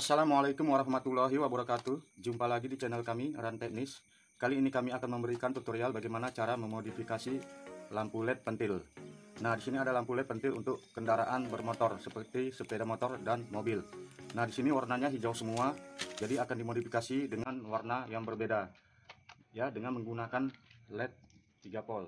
Assalamualaikum warahmatullahi wabarakatuh. Jumpa lagi di channel kami, Ran Teknis. Kali ini kami akan memberikan tutorial bagaimana cara memodifikasi lampu LED pentil. Nah, di sini ada lampu LED pentil untuk kendaraan bermotor seperti sepeda motor dan mobil. Nah, di sini warnanya hijau semua, jadi akan dimodifikasi dengan warna yang berbeda. Ya, dengan menggunakan LED 3 volt.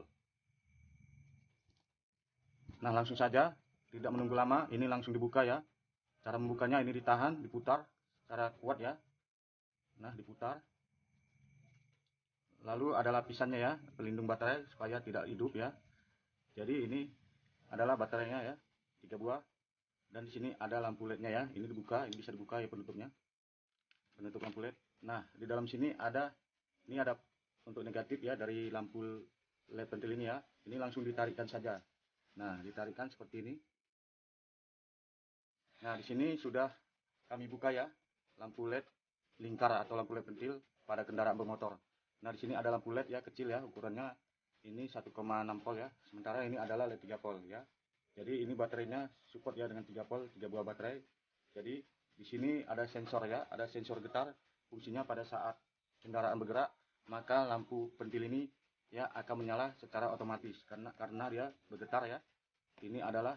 Nah, langsung saja, tidak menunggu lama, ini langsung dibuka ya. Cara membukanya ini ditahan, diputar secara kuat ya. Nah, diputar. Lalu ada lapisannya ya, pelindung baterai supaya tidak hidup ya. Jadi ini adalah baterainya ya, 3 buah. Dan di sini ada lampu LED-nya ya. Ini dibuka, ini bisa dibuka ya penutupnya. Penutup lampu LED. Nah, di dalam sini ada untuk negatif ya dari lampu LED pentil ini ya. Ini langsung ditarikkan saja. Nah, ditarikkan seperti ini. Nah, di sini sudah kami buka ya lampu LED lingkar atau lampu LED pentil pada kendaraan bermotor. Nah, di sini ada lampu LED ya kecil ya, ukurannya ini 1,6 volt ya. Sementara ini adalah LED 3 volt ya. Jadi ini baterainya support ya dengan 3 volt, 3 buah baterai. Jadi di sini ada sensor ya, ada sensor getar. Fungsinya pada saat kendaraan bergerak, maka lampu pentil ini ya akan menyala secara otomatis karena dia bergetar ya. Ini adalah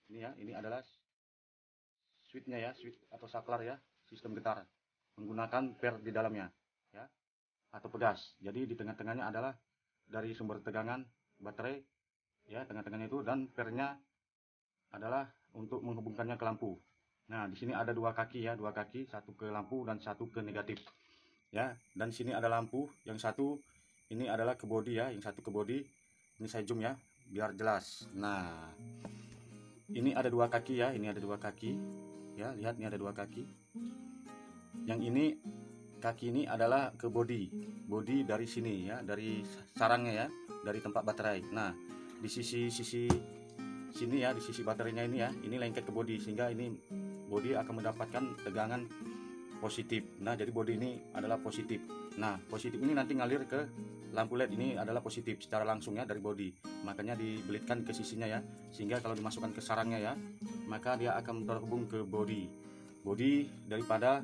switchnya ya, switch atau saklar ya, sistem getar menggunakan per di dalamnya ya, atau pegas. Jadi di tengah-tengahnya adalah dari sumber tegangan baterai ya, tengah-tengahnya itu, dan pernya adalah untuk menghubungkannya ke lampu. Nah, di sini ada dua kaki ya, dua kaki, satu ke lampu dan satu ke negatif ya. Dan di sini ada lampu, yang satu ini adalah ke bodi ya, yang satu ke bodi. Ini saya zoom ya biar jelas. Nah, ini ada dua kaki ya, ini ada dua kaki ya, lihat ini ada dua kaki. Yang ini kaki ini adalah ke bodi dari sini ya, dari sarangnya ya, dari tempat baterai. Nah, di sisi sini ya, di sisi baterainya ini ya, ini lengket ke bodi sehingga ini bodi akan mendapatkan tegangan positif. Nah, jadi bodi ini adalah positif. Nah, positif ini nanti ngalir ke lampu LED, ini adalah positif secara langsung ya dari bodi. Makanya dibelitkan ke sisinya ya, sehingga kalau dimasukkan ke sarangnya ya, maka dia akan terhubung ke bodi daripada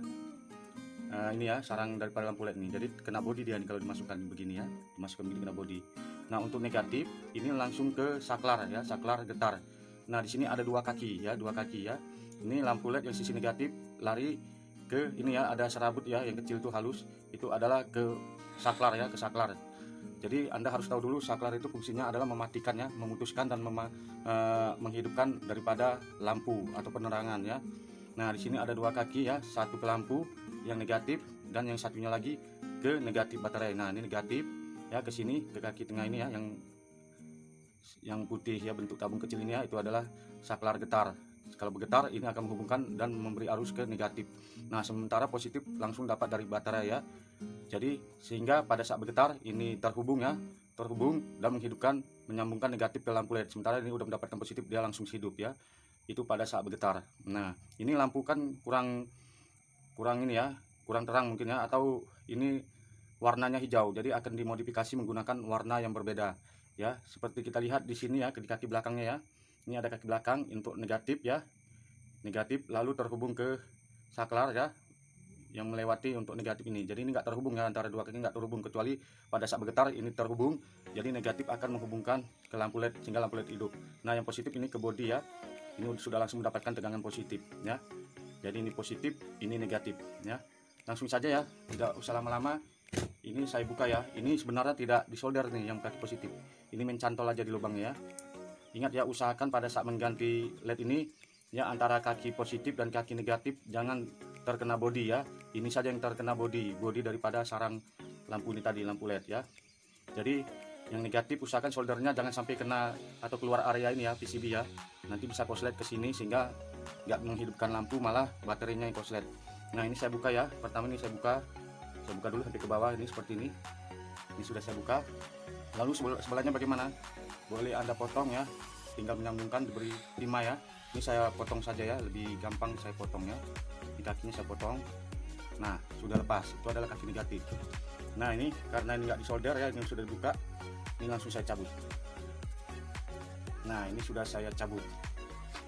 ini ya, sarang daripada lampu LED ini. Jadi kena bodi dia nih kalau dimasukkan begini ya, dimasukkan begini kena bodi. Nah, untuk negatif ini langsung ke saklar ya, saklar getar. Nah, di sini ada dua kaki ya, dua kaki ya. Ini lampu LED yang sisi negatif lari ke ini ya, ada serabut ya yang kecil itu halus, itu adalah ke saklar ya, ke saklar. Jadi Anda harus tahu dulu saklar itu fungsinya adalah mematikan ya, memutuskan dan menghidupkan daripada lampu atau penerangan ya. Nah, di sini ada dua kaki ya, satu ke lampu yang negatif dan yang satunya lagi ke negatif baterai. Nah, ini negatif ya, ke sini ke kaki tengah ini ya, yang putih ya, bentuk tabung kecil ini ya, itu adalah saklar getar. Kalau bergetar ini akan menghubungkan dan memberi arus ke negatif. Nah, sementara positif langsung dapat dari baterai ya. Jadi sehingga pada saat bergetar ini terhubung ya, terhubung dan menghidupkan, menyambungkan negatif ke lampu LED. Sementara ini udah mendapatkan positif, dia langsung hidup ya. Itu pada saat bergetar. Nah, ini lampu kan kurang ini ya, kurang terang mungkin ya, atau ini warnanya hijau. Jadi akan dimodifikasi menggunakan warna yang berbeda ya. Seperti kita lihat di sini ya, di kaki belakangnya ya. Ini ada kaki belakang untuk negatif ya. Negatif lalu terhubung ke saklar ya, yang melewati untuk negatif ini. Jadi ini nggak terhubung ya, antara dua kaki nggak terhubung, kecuali pada saat bergetar ini terhubung. Jadi negatif akan menghubungkan ke lampu LED sehingga lampu LED hidup. Nah, yang positif ini ke bodi ya. Ini sudah langsung mendapatkan tegangan positif ya. Jadi ini positif, ini negatif ya. Langsung saja ya, tidak usah lama-lama. Ini saya buka ya. Ini sebenarnya tidak disolder nih yang kaki positif. Ini mencantol aja di lubangnya ya. Ingat ya, usahakan pada saat mengganti LED ini ya, antara kaki positif dan kaki negatif jangan terkena bodi ya. Ini saja yang terkena bodi daripada sarang lampu ini tadi, lampu LED ya. Jadi yang negatif usahakan soldernya jangan sampai kena atau keluar area ini ya, PCB ya. Nanti bisa korslet ke sini sehingga nggak menghidupkan lampu, malah baterainya yang korslet. Nah, ini saya buka ya. Pertama ini saya buka dulu sampai ke bawah, ini seperti ini. Ini sudah saya buka. Lalu sebelahnya bagaimana? Boleh Anda potong ya, tinggal menyambungkan, diberi timah ya. Ini saya potong saja ya, lebih gampang saya potong ya. Di kakinya saya potong. Nah, sudah lepas, itu adalah kaki negatif. Nah, ini karena ini nggak disolder ya, ini sudah dibuka, ini langsung saya cabut. Nah, ini sudah saya cabut.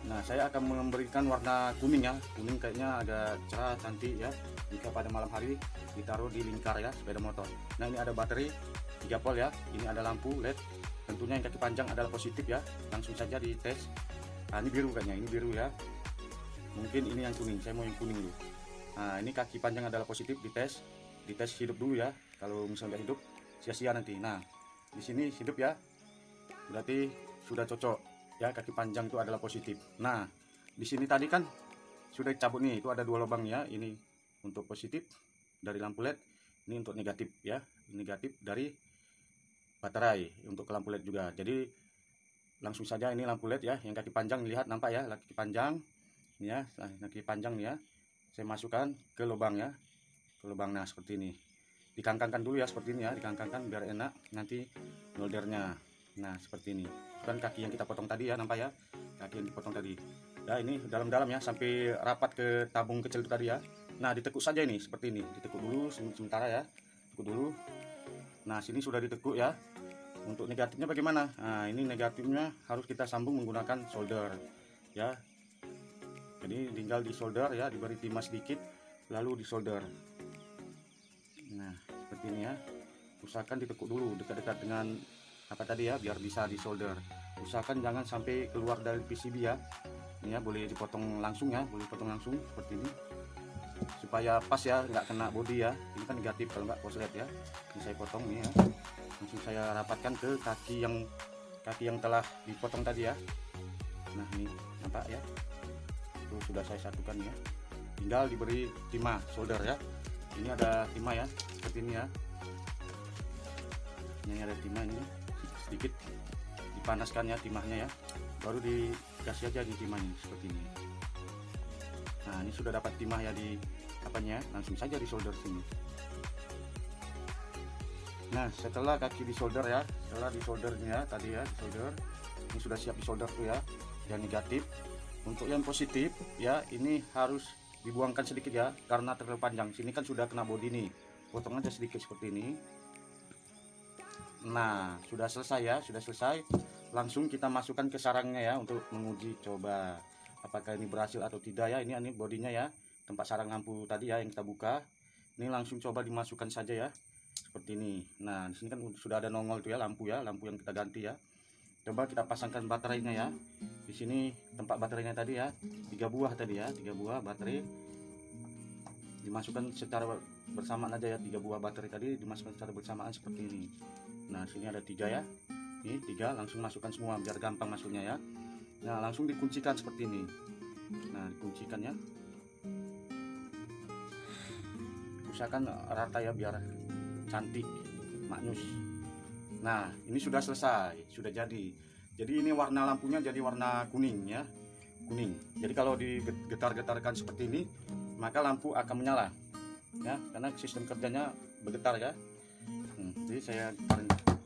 Nah, saya akan memberikan warna kuning ya. Kuning kayaknya agak cerah, cantik ya. Jika pada malam hari ditaruh di lingkar ya sepeda motor. Nah, ini ada baterai 3 volt ya. Ini ada lampu LED. Tentunya yang kaki panjang adalah positif ya. Langsung saja dites. Nah, ini biru kayaknya, ini biru ya. Mungkin ini yang kuning. Saya mau yang kuning dulu. Nah, ini kaki panjang adalah positif, dites. Dites hidup dulu ya. Kalau misalnya nggak hidup, sia-sia nanti. Nah, di sini hidup ya. Berarti sudah cocok. Ya, kaki panjang itu adalah positif. Nah, di sini tadi kan sudah dicabut nih, itu ada 2 lubang ya. Ini untuk positif dari lampu LED, ini untuk negatif ya. Negatif dari baterai untuk ke lampu LED juga. Jadi langsung saja ini lampu LED ya, yang kaki panjang, lihat nampak ya, kaki panjang ini ya, kaki panjang nih ya. Saya masukkan ke lubang ya, ke lubang. Nah, seperti ini. Dikangkangkan dulu ya, seperti ini ya, dikangkangkan biar enak nanti soldernya. Nah, seperti ini. Kan kaki yang kita potong tadi ya, nampak ya, kaki yang dipotong tadi ya. Ini dalam-dalam ya, sampai rapat ke tabung kecil itu tadi ya. Nah, ditekuk saja ini, seperti ini, ditekuk dulu sementara ya, tekuk dulu. Nah, sini sudah ditekuk ya. Untuk negatifnya bagaimana? Nah, ini negatifnya harus kita sambung menggunakan solder ya. Jadi tinggal di solder ya, diberi timah sedikit lalu disolder. Nah, seperti ini ya. Usahakan ditekuk dulu dekat-dekat dengan apa tadi ya, biar bisa disolder. Usahakan jangan sampai keluar dari PCB ya. Ini ya, boleh dipotong langsung ya, boleh potong langsung seperti ini supaya pas ya, nggak kena bodi ya. Ini kan negatif, kalau nggak koslet ya. Ini saya potong nih ya, langsung saya rapatkan ke kaki yang telah dipotong tadi ya. Nah, ini nampak ya, itu sudah saya satukan ya. Tinggal diberi timah solder ya. Ini ada timah ya, seperti ini ya. Ini ada timah, ini sedikit dipanaskan ya timahnya ya, baru dikasih aja di timahnya seperti ini. Nah, ini sudah dapat timah ya di apanya, langsung saja disolder sini. Nah, setelah kaki disolder ya, setelah disoldernya tadi ya, disolder, ini sudah siap disolder tuh ya, yang negatif. Untuk yang positif ya, ini harus dibuangkan sedikit ya, karena terlalu panjang. Sini kan sudah kena bodi nih, potong aja sedikit seperti ini. Nah, sudah selesai ya, sudah selesai. Langsung kita masukkan ke sarangnya ya, untuk menguji coba apakah ini berhasil atau tidak ya. Ini bodinya ya, tempat sarang lampu tadi ya yang kita buka. Ini langsung coba dimasukkan saja ya, seperti ini. Nah, di sini kan sudah ada nongol tuh ya, lampu yang kita ganti ya. Coba kita pasangkan baterainya ya. Di sini tempat baterainya tadi ya, 3 buah tadi ya, 3 buah baterai. Dimasukkan secara bersamaan aja ya, 3 buah baterai tadi dimasukkan secara bersamaan seperti ini. Nah, sini ada 3 ya. Ini 3, langsung masukkan semua biar gampang masuknya ya. Nah, langsung dikuncikan seperti ini. Nah, dikuncikan ya. Usahakan rata ya biar cantik, maknyus. Nah, ini sudah selesai, sudah jadi. Jadi ini warna lampunya jadi warna kuning ya. Kuning. Jadi kalau digetar-getarkan seperti ini, maka lampu akan menyala. Ya, karena sistem kerjanya bergetar ya. Jadi saya getarin.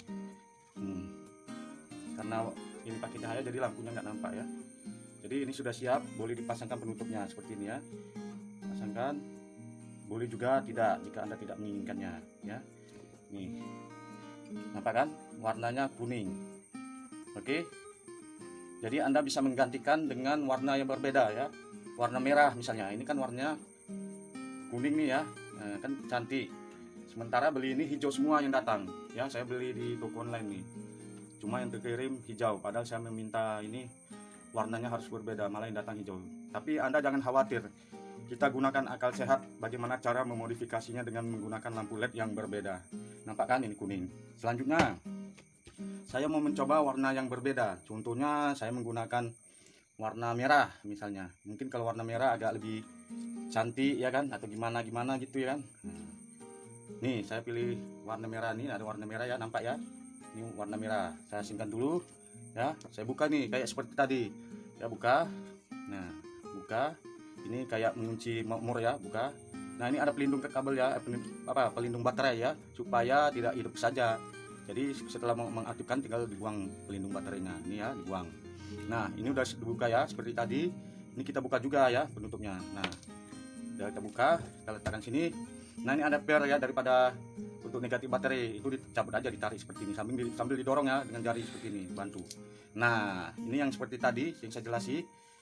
Karena ini pakai cahaya jadi lampunya nggak nampak ya. Jadi ini sudah siap, boleh dipasangkan penutupnya seperti ini ya. Pasangkan, boleh juga tidak jika Anda tidak menginginkannya ya. Nih, nampak kan warnanya kuning. Oke, jadi Anda bisa menggantikan dengan warna yang berbeda ya. Warna merah misalnya, ini kan warnanya kuning nih ya. Nah, kan cantik. Sementara beli ini hijau semua yang datang ya. Saya beli di toko online nih, cuma yang terkirim hijau, padahal saya meminta ini warnanya harus berbeda, malah yang datang hijau. Tapi Anda jangan khawatir, kita gunakan akal sehat bagaimana cara memodifikasinya dengan menggunakan lampu LED yang berbeda. Nampak kan ini kuning. Selanjutnya saya mau mencoba warna yang berbeda. Contohnya saya menggunakan warna merah misalnya. Mungkin kalau warna merah agak lebih cantik ya kan, atau gimana gitu ya kan. Nih, saya pilih warna merah nih, ada warna merah ya, nampak ya. Ini warna merah. Saya asingkan dulu ya. Saya buka nih kayak seperti tadi. Ya, buka. Nah, buka. Ini kayak mengunci mur ya, buka. Nah, ini ada pelindung ke kabel ya, pelindung baterai ya, supaya tidak hidup saja. Jadi setelah mengaktifkan tinggal dibuang pelindung baterainya. Ini ya, dibuang. Nah, ini udah dibuka ya, seperti tadi. Ini kita buka juga ya penutupnya. Nah, udah kita buka, kita letakkan sini. Nah, ini ada per ya daripada untuk negatif baterai, itu dicabut aja, ditarik seperti ini sambil didorong ya dengan jari seperti ini, bantu. Nah, ini yang seperti tadi yang saya jelasi.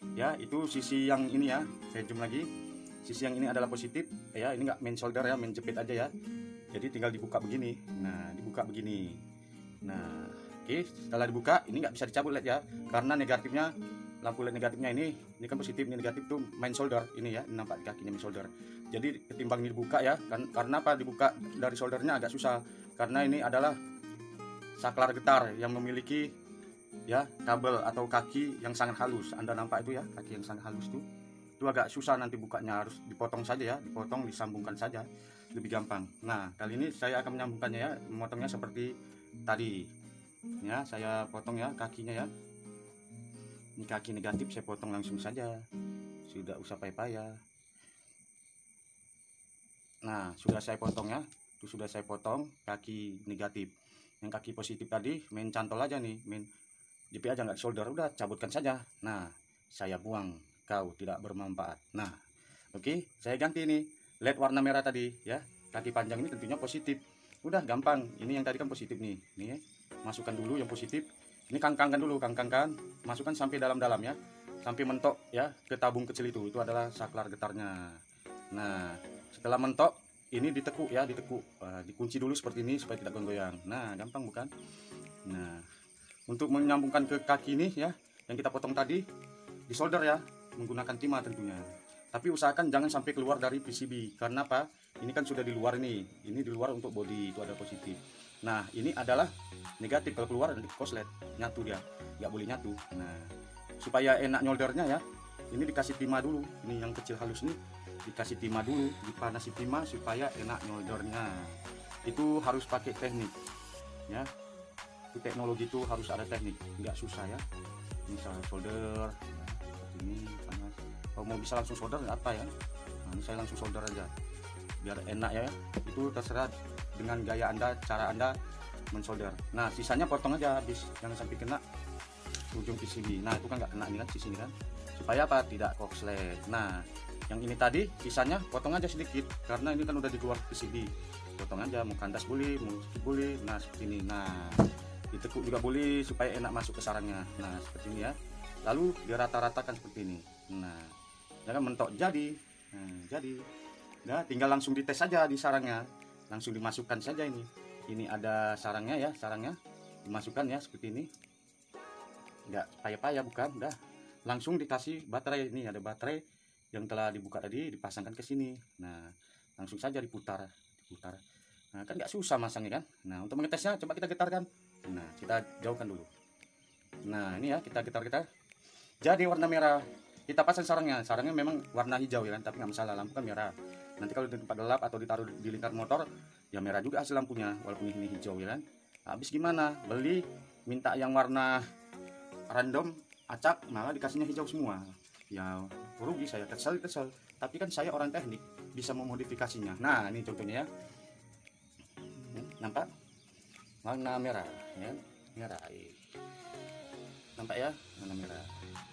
ya. Itu sisi yang ini ya, saya zoom lagi. Sisi yang ini adalah positif ya, ini nggak main solder ya, main jepit aja ya. Jadi tinggal dibuka begini. Nah, dibuka begini. Nah, oke, setelah dibuka ini nggak bisa dicabut LED ya, karena negatifnya, lampu LED negatifnya ini kan positif, ini negatif tuh main solder ini ya, ini nampak di kakinya main solder. Jadi ketimbang ini dibuka ya, karena apa dibuka dari soldernya agak susah, karena ini adalah saklar getar yang memiliki ya kabel atau kaki yang sangat halus. Anda nampak itu ya, kaki yang sangat halus tuh. Itu agak susah nanti bukanya, harus dipotong saja ya, dipotong disambungkan saja, lebih gampang. Nah, kali ini saya akan menyambungkannya ya, memotongnya seperti tadi ya. Saya potong ya kakinya ya, ini kaki negatif saya potong langsung saja, sudah usah payah-payah. Nah, sudah saya potong ya, itu sudah saya potong kaki negatif. Yang kaki positif tadi main cantol aja nih, main jepit aja, nggak solder, udah cabutkan saja. Nah, saya buang, kau tidak bermanfaat. Nah, oke, saya ganti ini LED warna merah tadi ya, kaki panjang ini tentunya positif. Udah gampang, ini yang tadi kan positif nih, nih ya. Masukkan dulu yang positif, ini kangkangkan dulu, kangkangkan, masukkan sampai dalam-dalam ya, sampai mentok ya ke tabung kecil itu adalah saklar getarnya. Nah, setelah mentok ini ditekuk ya, ditekuk, dikunci dulu seperti ini supaya tidak goyang. Nah, gampang bukan? Nah, untuk menyambungkan ke kaki ini ya, yang kita potong tadi, disolder ya, menggunakan timah tentunya. Tapi usahakan jangan sampai keluar dari PCB, karena apa? Ini kan sudah di luar ini di luar untuk body, itu ada positif. Nah, ini adalah negatif, kalau keluar nanti koslet, nyatu dia, nggak boleh nyatu. Nah, supaya enak nyoldernya ya, ini dikasih timah dulu, ini yang kecil halus nih, dikasih timah dulu, dipanasi timah supaya enak nyoldernya. Itu harus pakai teknik ya. Teknologi itu harus ada teknik, nggak susah ya. Misal solder ya, seperti ini panas. Kalau mau bisa langsung solder nggak apa ya. Nah, ini saya langsung solder aja biar enak ya. Itu terserah dengan gaya Anda, cara Anda mensolder. Nah, sisanya potong aja habis, jangan sampai kena ujung PCB. Nah, itu kan nggak kena ini kan, sisi ini kan, supaya apa, tidak korslet. Nah, yang ini tadi sisanya potong aja sedikit, karena ini kan udah di luar PCB. Potong aja, mau kandas boleh, mau sedikit boleh. Nah, seperti ini. Nah, ditekuk juga boleh supaya enak masuk ke sarangnya. Nah, seperti ini ya. Lalu dirata-ratakan seperti ini. Nah, jangan mentok jadi. Nah, jadi. Nah, tinggal langsung dites saja di sarangnya. Langsung dimasukkan saja ini. Ini ada sarangnya ya, sarangnya. Dimasukkan ya seperti ini. Enggak payah-payah bukan, udah. Langsung dikasih baterai. Ini ada baterai yang telah dibuka tadi, dipasangkan ke sini. Nah, langsung saja diputar. Nah, kan nggak susah masangnya kan. Nah, untuk mengetesnya coba kita getarkan. Nah, kita jauhkan dulu. Nah, ini ya, kita getar-getar. Jadi warna merah. Kita pasang sarangnya memang warna hijau ya kan, tapi nggak masalah, lampu kan merah. Nanti kalau di tempat gelap atau ditaruh di lingkar motor, ya merah juga hasil lampunya, walaupun ini hijau ya kan. Habis gimana? Beli, minta yang warna random, acak, malah dikasihnya hijau semua. Ya rugi saya, kesel. Tapi kan saya orang teknik, bisa memodifikasinya. Nah, ini contohnya ya. Nampak? Warna merah ya, merah. Nampak ya, warna merah.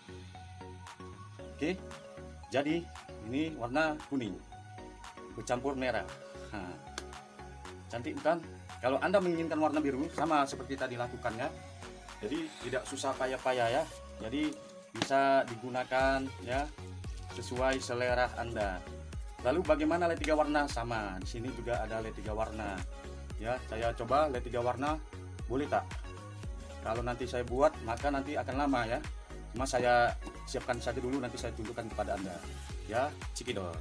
Oke, jadi ini warna kuning bercampur merah. Nah, cantik bukan? Kalau Anda menginginkan warna biru, sama seperti tadi lakukannya. Jadi tidak susah payah-payah ya. Jadi bisa digunakan ya sesuai selera Anda. Lalu bagaimana LED 3 warna? Sama, di sini juga ada LED 3 warna. Ya, saya coba LED 3 warna, boleh tak? Kalau nanti saya buat, maka nanti akan lama ya. Cuma saya siapkan saja dulu, nanti saya tunjukkan kepada Anda. Ya, cikidot.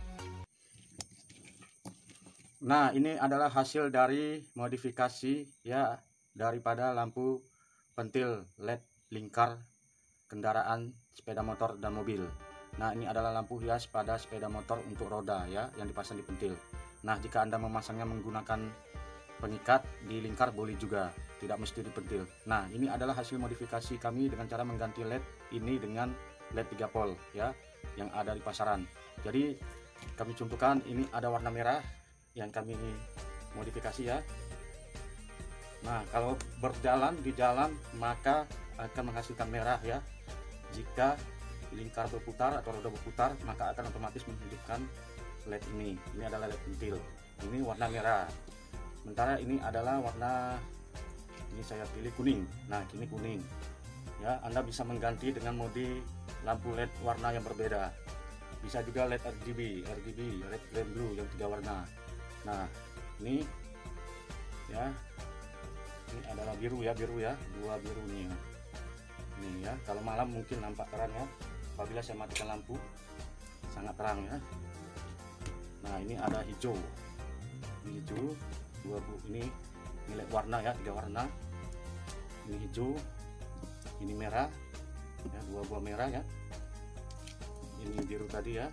Nah, ini adalah hasil dari modifikasi ya daripada lampu pentil LED lingkar kendaraan sepeda motor dan mobil. Nah, ini adalah lampu hias pada sepeda motor untuk roda ya, yang dipasang di pentil. Nah, jika Anda memasangnya menggunakan pengikat di lingkar boleh juga, tidak mesti di pentil. Nah, ini adalah hasil modifikasi kami dengan cara mengganti LED ini dengan LED 3 volt ya, yang ada di pasaran. Jadi kami contohkan, ini ada warna merah yang kami modifikasi ya. Nah, kalau berjalan di jalan maka akan menghasilkan merah ya. Jika lingkar berputar atau roda berputar, maka akan otomatis menghidupkan LED ini. Ini adalah LED pentil. Ini warna merah. Sementara ini adalah warna, ini saya pilih kuning. Nah, ini kuning. Ya, Anda bisa mengganti dengan mode lampu LED warna yang berbeda. Bisa juga LED RGB, red, green, blue yang 3 warna. Nah, ini ya, ini adalah biru ya, 2 biru nih ya. Ini ya, kalau malam mungkin nampak terang ya. Apabila saya matikan lampu, sangat terang ya. Nah, ini ada hijau. Ini hijau, ini LED warna ya, 3 warna. Ini hijau, ini merah ya, 2 buah merah ya, ini biru tadi ya.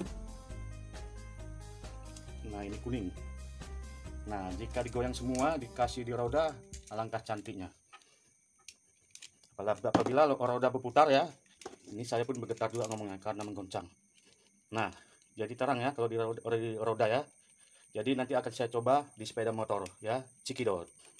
Nah, ini kuning. Nah, jika digoyang semua, dikasih di roda, alangkah cantiknya. Apabila roda berputar ya, ini saya pun bergetar juga ngomongnya karena menggoncang. Nah, jadi terang ya kalau di roda ya. Jadi nanti akan saya coba di sepeda motor ya, cekidot.